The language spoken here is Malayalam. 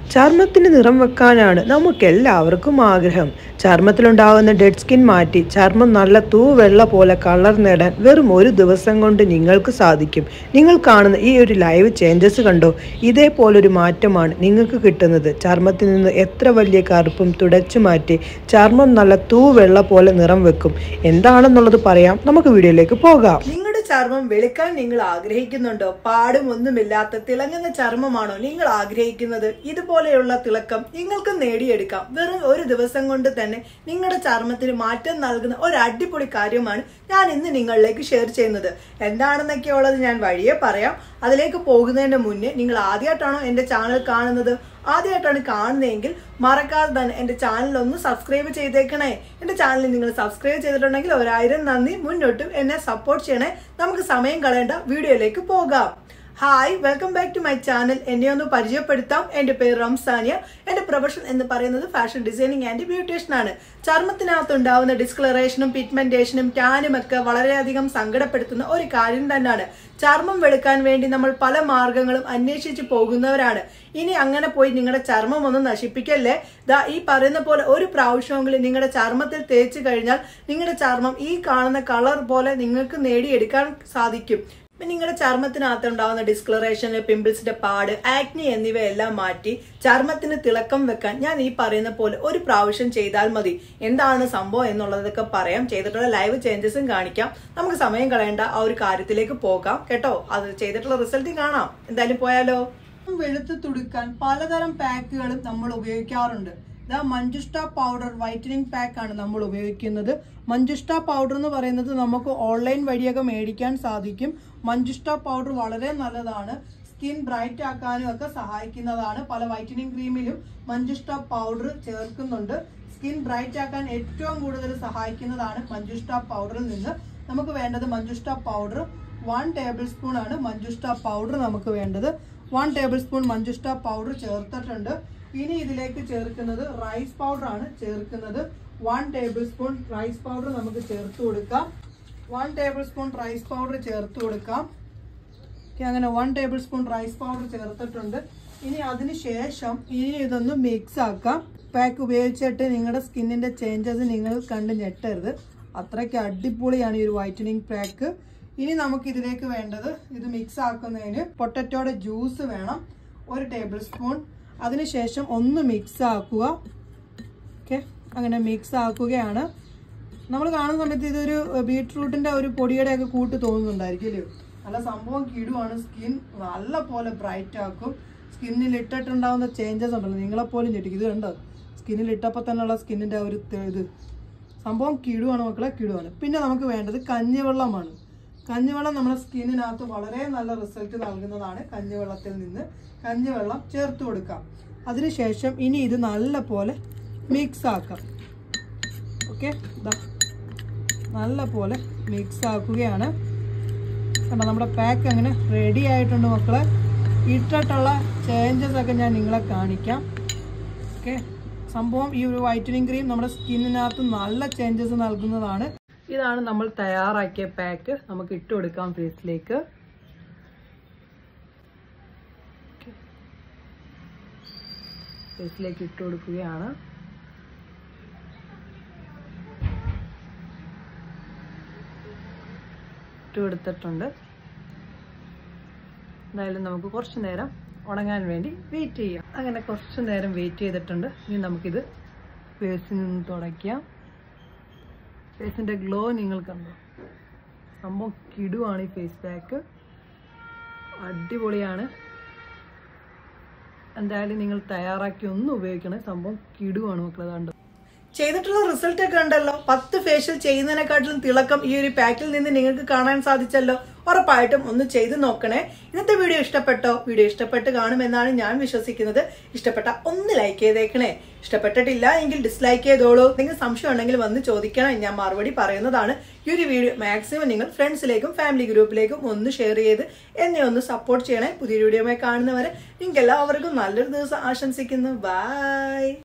ചർമ്മത്തിന് നിറം വെക്കാനാണ് നമുക്കെല്ലാവർക്കും ആഗ്രഹം. ചർമ്മത്തിലുണ്ടാകുന്ന ഡെഡ് സ്കിൻ മാറ്റി ചർമ്മം നല്ല തൂവെള്ള പോലെ കളർ നേടാൻ വെറും ഒരു ദിവസം കൊണ്ട് നിങ്ങൾക്ക് സാധിക്കും. നിങ്ങൾ കാണുന്ന ഈ ഒരു ലൈവ് ചേഞ്ചസ് കണ്ടോ? ഇതേപോലൊരു മാറ്റമാണ് നിങ്ങൾക്ക് കിട്ടുന്നത്. ചർമ്മത്തിൽ നിന്ന് എത്ര വലിയ കറുപ്പും തുടച്ചു മാറ്റി ചർമ്മം നല്ല തൂവെള്ള പോലെ നിറം വെക്കും. എന്താണെന്നുള്ളത് പറയാം, നമുക്ക് വീഡിയോയിലേക്ക് പോകാം. ചർമ്മം വെളുക്കാൻ നിങ്ങൾ ആഗ്രഹിക്കുന്നുണ്ടോ? പാടും ഒന്നുമില്ലാത്ത തിളങ്ങുന്ന ചർമ്മമാണോ നിങ്ങൾ ആഗ്രഹിക്കുന്നത്? ഇതുപോലെയുള്ള തിളക്കം നിങ്ങൾക്ക് നേടിയെടുക്കാം. വെറും ഒരു ദിവസം കൊണ്ട് തന്നെ നിങ്ങളുടെ ചർമ്മത്തിന് മാറ്റം നൽകുന്ന ഒരു അടിപൊളി കാര്യമാണ് ഞാൻ ഇന്ന് നിങ്ങളിലേക്ക് ഷെയർ ചെയ്യുന്നത്. എന്താണെന്നൊക്കെ ഉള്ളത് ഞാൻ വഴിയെ പറയാം. അതിലേക്ക് പോകുന്നതിന് മുന്നേ നിങ്ങൾ ആദ്യമായിട്ടാണോ എന്റെ ചാനൽ കാണുന്നത്? ആദ്യമായിട്ടാണ് കാണുന്നതെങ്കിൽ മറക്കാതെ തന്നെ എന്റെ ചാനൽ ഒന്ന് സബ്സ്ക്രൈബ് ചെയ്തേക്കണേ. എന്റെ ചാനൽ നിങ്ങൾ സബ്സ്ക്രൈബ് ചെയ്തിട്ടുണ്ടെങ്കിൽ 1000 നന്ദി. മുന്നോട്ടും എന്നെ സപ്പോർട്ട് ചെയ്യണേ. നമുക്ക് സമയം കളയേണ്ട, വീഡിയോയിലേക്ക് പോകാം. Hi, welcome back to my channel. എന്നെ ഒന്ന് പരിചയപ്പെടുത്താം. എന്റെ പേര് റംസാനിയ. എന്റെ പ്രൊഫഷൻ എന്ന് പറയുന്നത് ഫാഷൻ ഡിസൈനിങ് ആൻഡ് ബ്യൂട്ടീഷ്യൻ ആണ്. ചർമ്മത്തിനകത്ത് ഉണ്ടാവുന്ന ഡിസ്കളറേഷനും പിഗ്മെന്റേഷനും ടാനും ഒക്കെ വളരെയധികം സങ്കടപ്പെടുത്തുന്ന ഒരു കാര്യം തന്നെയാണ്. ചർമ്മം വെളുക്കാൻ വേണ്ടി നമ്മൾ പല മാർഗങ്ങളും അന്വേഷിച്ച് പോകുന്നവരാണ്. ഇനി അങ്ങനെ പോയി നിങ്ങളുടെ ചർമ്മം ഒന്നും നശിപ്പിക്കല്ലേ. ഈ പറയുന്ന പോലെ ഒരു പ്രാവശ്യമെങ്കിലും നിങ്ങളുടെ ചർമ്മത്തിൽ തേച്ച് കഴിഞ്ഞാൽ നിങ്ങളുടെ ചർമ്മം ഈ കാണുന്ന കളർ പോലെ നിങ്ങൾക്ക് നേടിയെടുക്കാൻ സാധിക്കും. നിങ്ങളുടെ ചർമ്മത്തിനകത്ത് ഉണ്ടാവുന്ന ഡിസ്കളറേഷൻ, പിമ്പിൾസിന്റെ പാട്, ആക്നി എന്നിവയെല്ലാം മാറ്റി ചർമ്മത്തിന് തിളക്കം വെക്കാൻ ഞാൻ ഈ പറയുന്ന പോലെ ഒരു പ്രാവശ്യം ചെയ്താൽ മതി. എന്താണ് സംഭവം എന്നുള്ളതൊക്കെ പറയാം. ചെയ്തിട്ടുള്ള ലൈവ് ചേഞ്ചസും കാണിക്കാം. നമുക്ക് സമയം കളയേണ്ട, ആ ഒരു കാര്യത്തിലേക്ക് പോകാം കേട്ടോ. അത് ചെയ്തിട്ടുള്ള റിസൾട്ട് കാണാം. എന്തായാലും പോയാലോ. വെളുത്ത് തുടുക്കാൻ പലതരം പാക്കുകളും നമ്മൾ ഉപയോഗിക്കാറുണ്ട്. മഞ്ജുഷ്ട പൗഡർ വൈറ്റനിങ് പാക്ക് ആണ് നമ്മൾ ഉപയോഗിക്കുന്നത്. മഞ്ജുഷ്ട പൗഡർ എന്ന് പറയുന്നത് നമുക്ക് ഓൺലൈൻ വഴിയൊക്കെ മേടിക്കാൻ സാധിക്കും. മഞ്ജുഷ്ട പൗഡർ വളരെ നല്ലതാണ്. സ്കിൻ ബ്രൈറ്റ് ആക്കാനും ഒക്കെ സഹായിക്കുന്നതാണ്. പല വൈറ്റനിങ് ക്രീമിലും മഞ്ജുഷ്ട പൗഡർ ചേർക്കുന്നുണ്ട്. സ്കിൻ ബ്രൈറ്റ് ആക്കാൻ ഏറ്റവും കൂടുതൽ സഹായിക്കുന്നതാണ് മഞ്ജുഷ്ട പൗഡറിൽ നിന്ന്. നമുക്ക് വേണ്ടത് മഞ്ജുഷ്ട പൗഡർ 1 ടേബിൾ സ്പൂൺ ആണ്. മഞ്ജുഷ്ട പൗഡർ നമുക്ക് വേണ്ടത് 1 ടേബിൾ സ്പൂൺ മഞ്ജുഷ്ട പൗഡർ ചേർത്തിട്ടുണ്ട്. ഇനി ഇതിലേക്ക് ചേർക്കുന്നത് റൈസ് പൗഡർ ആണ് ചേർക്കുന്നത്. 1 ടേബിൾ സ്പൂൺ റൈസ് പൗഡർ നമുക്ക് ചേർത്ത് കൊടുക്കാം. 1 ടേബിൾ സ്പൂൺ റൈസ് പൗഡർ ചേർത്ത് കൊടുക്കാം. അങ്ങനെ 1 ടേബിൾ സ്പൂൺ റൈസ് പൗഡർ ചേർത്തിട്ടുണ്ട്. ഇനി അതിന് ശേഷം ഇതൊന്ന് മിക്സ് ആക്കാം. പാക്ക് ഉപയോഗിച്ചിട്ട് നിങ്ങളുടെ സ്കിന്നിന്റെ ചേഞ്ചസ് നിങ്ങൾ കണ്ട് ഞെട്ടരുത്. അത്രയ്ക്ക് അടിപൊളിയാണ് ഈ ഒരു വൈറ്റനിങ് പാക്ക്. ഇനി നമുക്ക് ഇതിലേക്ക് വേണ്ടത്, ഇത് മിക്സ് ആക്കുന്നതിന് പൊട്ടറ്റോയുടെ ജ്യൂസ് വേണം, 1 ടേബിൾ സ്പൂൺ. അതിനുശേഷം ഒന്ന് മിക്സ് ആക്കുക. ഓക്കെ, അങ്ങനെ മിക്സ് ആക്കുകയാണ്. നമ്മൾ കാണുന്ന സമയത്ത് ഇതൊരു ബീട്രൂട്ടിന്റെ ഒരു പൊടിയുടെ ഒക്കെ കൂട്ട് തോന്നുന്നുണ്ടായിരിക്കും അല്ലയോ? നല്ല സംഭവം കിടുവാണ്. സ്കിൻ നല്ല പോലെ ബ്രൈറ്റ് ആക്കും. സ്കിന്നിൽ ഇട്ടിട്ടുണ്ടാവുന്ന ചേഞ്ചസ് ഉണ്ടല്ലോ, നിങ്ങളെപ്പോലും ഞെട്ടിക്കും. ഇത് കണ്ടോ, സ്കിന്നിൽ ഇട്ടപ്പോൾ തന്നെയുള്ള സ്കിന്നിന്റെ ഒരു ഇത് സംഭവം കിടുവാണ് മക്കളെ, കിടുവാണ്. പിന്നെ നമുക്ക് വേണ്ടത് കഞ്ഞിവെള്ളമാണ്. കഞ്ഞിവെള്ളം നമ്മുടെ സ്കിന്നിനകത്ത് വളരെ നല്ല റിസൾട്ട് നൽകുന്നതാണ്. കഞ്ഞിവെള്ളത്തിൽ നിന്ന് കഞ്ഞിവെള്ളം ചേർത്ത് കൊടുക്കാം. അതിനുശേഷം ഇനി ഇത് നല്ല പോലെ മിക്സ് ആക്കാം. ഓക്കെ, നല്ല പോലെ മിക്സ് ആക്കുകയാണ്. കണ്ടോ, നമ്മുടെ പാക്ക് അങ്ങനെ റെഡി ആയിട്ടുണ്ട് മക്കളെ. ഇട്ടിട്ടുള്ള ചേഞ്ചസ് ഒക്കെ ഞാൻ നിങ്ങളെ കാണിക്കാം. ഓക്കെ, സംഭവം ഈ ഒരു വൈറ്റനിങ് ക്രീം നമ്മുടെ സ്കിന്നിനകത്ത് നല്ല ചേഞ്ചസ് നൽകുന്നതാണ്. ഇതാണ് നമ്മൾ തയ്യാറാക്കിയ പാക്ക്. നമുക്ക് ഇട്ട് കൊടുക്കാം ഫേസിലേക്ക്. ഫേസിലേക്ക് ഇട്ട് കൊടുക്കുകയാണ്. ഇട്ട് കൊടുത്തിട്ടുണ്ട്. എന്തായാലും നമുക്ക് കുറച്ചു നേരം ഉണങ്ങാൻ വേണ്ടി വെയിറ്റ് ചെയ്യാം. അങ്ങനെ കുറച്ചു നേരം വെയിറ്റ് ചെയ്തിട്ടുണ്ട്. ഇനി നമുക്കിത് ഫേസിൽ നിന്ന് തുടയ്ക്കാം. ഫേസിന്റെ ഗ്ലോ നിങ്ങൾ കണ്ടോ? സംഭവം കിടുവാണ് ഈ ഫേസ് പാക്ക്, അടിപൊളിയാണ്. എന്തായാലും നിങ്ങൾ തയ്യാറാക്കി ഒന്ന് ഉപയോഗിക്കണേ. സംഭവം കിടുവാണ് മക്കളെ. കണ്ടോ, ചെയ്തിട്ടുള്ള റിസൾട്ട് ഒക്കെ ഉണ്ടല്ലോ. 10 ഫേഷ്യൽ ചെയ്യുന്നതിനെക്കാട്ടിലും തിളക്കം ഈ ഒരു പാക്കിൽ നിന്ന് നിങ്ങൾക്ക് കാണാൻ സാധിച്ചല്ലോ. ഉറപ്പായിട്ടും ഒന്ന് ചെയ്ത് നോക്കണേ. ഇന്നത്തെ വീഡിയോ ഇഷ്ടപ്പെട്ടോ? വീഡിയോ ഇഷ്ടപ്പെട്ട് കാണുമെന്നാണ് ഞാൻ വിശ്വസിക്കുന്നത്. ഇഷ്ടപ്പെട്ട ഒന്ന് ലൈക്ക് ചെയ്തേക്കണേ. ഇഷ്ടപ്പെട്ടിട്ടില്ല എങ്കിൽ ഡിസ്ലൈക്ക് ചെയ്തോളൂ. നിങ്ങൾക്ക് സംശയം ഉണ്ടെങ്കിൽ വന്ന് ചോദിക്കണം, ഞാൻ മറുപടി പറയുന്നതാണ്. ഈ ഒരു വീഡിയോ മാക്സിമം നിങ്ങൾ ഫ്രണ്ട്സിലേക്കും ഫാമിലി ഗ്രൂപ്പിലേക്കും ഒന്ന് ഷെയർ ചെയ്ത് എന്നെ ഒന്ന് സപ്പോർട്ട് ചെയ്യണേ. പുതിയൊരു വീഡിയോയുമായി കാണുന്നവരെ നിങ്ങൾക്ക് എല്ലാവർക്കും നല്ലൊരു ദിവസം ആശംസിക്കുന്നു. ബൈ.